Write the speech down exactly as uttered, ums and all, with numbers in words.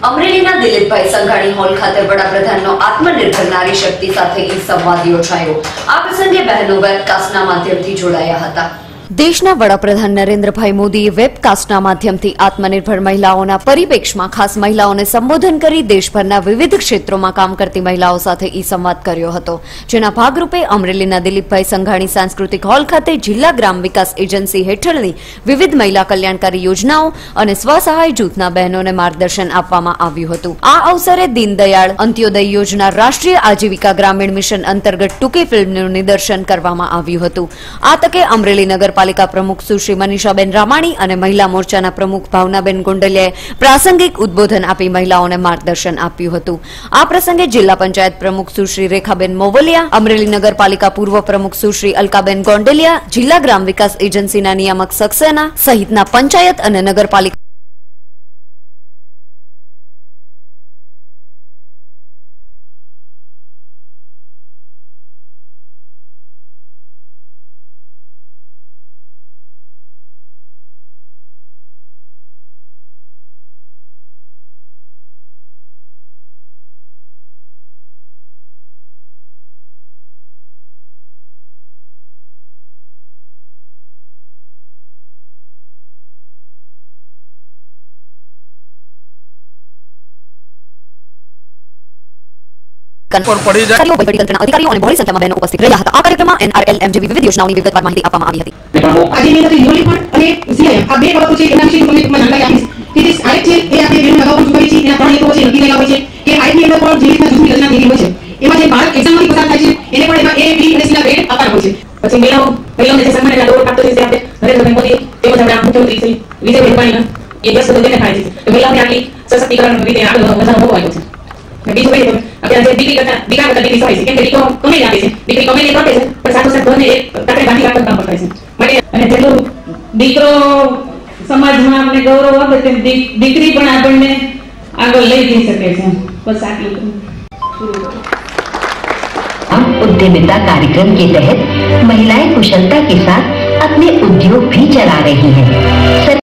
અમરેલીના દિલીપભાઈ સંઘાણી હોલ ખાતે વડાપ્રધાનનો આત્મનિર્ભર નારી શક્તિ સાથે ઈ સંવાદ યોજાયો। આ પ્રસંગે બહેનો વેબકાસ્ટના માધ્યમથી જોડાયા હતા। દેશના વડાપ્રધાન નરેન્દ્રભાઈ મોદીએ વેબકાસ્ટના માધ્યમથી આત્મનિર્ભર મહિલાઓના પરિપ્રેક્ષમાં ખાસ મહિલાઓને સંબોધન કરી દેશભરના વિવિધ ક્ષેત્રોમાં કામ કરતી મહિલાઓ સાથે ઈ સંવાદ કર્યો હતો, જેના ભાગરૂપે અમરેલીના દિલીપભાઈ સંઘાણી સાંસ્કૃતિક હોલ ખાતે જિલ્લા ગ્રામ વિકાસ એજન્સી હેઠળની વિવિધ મહિલા કલ્યાણકારી યોજનાઓ અને સ્વસહાય જૂથના બહેનોને માર્ગદર્શન આપવામાં આવ્યું હતું। આ અવસરે દીનદયાળ અંત્યોદય યોજના રાષ્ટ્રીય આજીવિકા ગ્રામીણ મિશન અંતર્ગત ટૂંકી ફિલ્મનું નિદર્શન કરવામાં આવ્યું હતું। આ તકે અમરેલી નગર પાલિકા પ્રમુખ સુશ્રી મનીષાબેન રામાણી અને મહિલા મોરચાના પ્રમુખ ભાવનાબેન ગોંડલિયાએ પ્રાસંગિક ઉદ્બોધન આપી મહિલાઓને માર્ગદર્શન આપ્યું હતું। આ પ્રસંગે જિલ્લા પંચાયત પ્રમુખ સુશ્રી રેખાબેન મોવલિયા, અમરેલી નગરપાલિકા પૂર્વ પ્રમુખ સુશ્રી અલકાબેન ગોંડલિયા, જિલ્લા ગ્રામ વિકાસ એજન્સીના નિયામક સક્સેના સહિતના પંચાયત અને નગરપાલિકા अधिकारीओं અને બહોળી સંખ્યામાં બહેનો ઉપસ્થિત રહ્યા હતા। આ કાર્યક્રમમાં એનઆરએલ એમ જેવી વિવિધ યોજનાઓની વિગતવાર માહિતી આપવામાં આવી હતી। આજે મેં તો યુનિટ અને સીઆઈ આ બે બાબતો છે એના વિશે તમને જાણકારી આપીશ કે જે આઈટ છે એ આપણે બેનું અગાઉ પણ કરી છે, એના ત્રણ હેતુઓ છે નક્કી કરેલા હોય છે કે આઈટ ની અંદર પણ જે રીતના જૂથની રચના થયેલી હોય છે એમાં જે બાળક એક્ઝામમાંથી પસાર થાય છે એને પણ એમાં એ બી અને સી ના ગ્રેડ આપવાના હોય છે। પછી મહિલાઓ મહિલાઓને જે સન્માન એના દોડ પ્રાપ્ત છે આપણે નરેન્દ્રભાઈ મોદી તેમજ આપણા મુખ્યમંત્રી શ્રી વિજયભાઈ રૂપાણીના એ દસ સદસ્યોને થાય છે તો મહિલાઓને આટલી સશક્તિકરણ રીતે આગળ વધારવાનો બહુ આવ્યો છે। બીજું કહીએ તો અત્યારે જે દીકરી કરતા દીકરા કરતા દીકરી સહાય છે, કેમ કે દીકરો કમાઈ આપે છે, દીકરી કમાઈને આપે છે પણ સાથોસાથ ઘરને એક કાંકરે બાંધી રાખવાનું કામ કરે છે। માટે અને જેટલું દીકરો સમાજમાં આપણે ગૌરવ આપે તેમ દીકરી પણ આપણને આગળ લઈ જઈ શકે છે। બસ આટલું। उद्यमिता कार्यक्रम के तहत महिलाएं कुशलता के साथ अपने उद्योग भी चला रही हैं।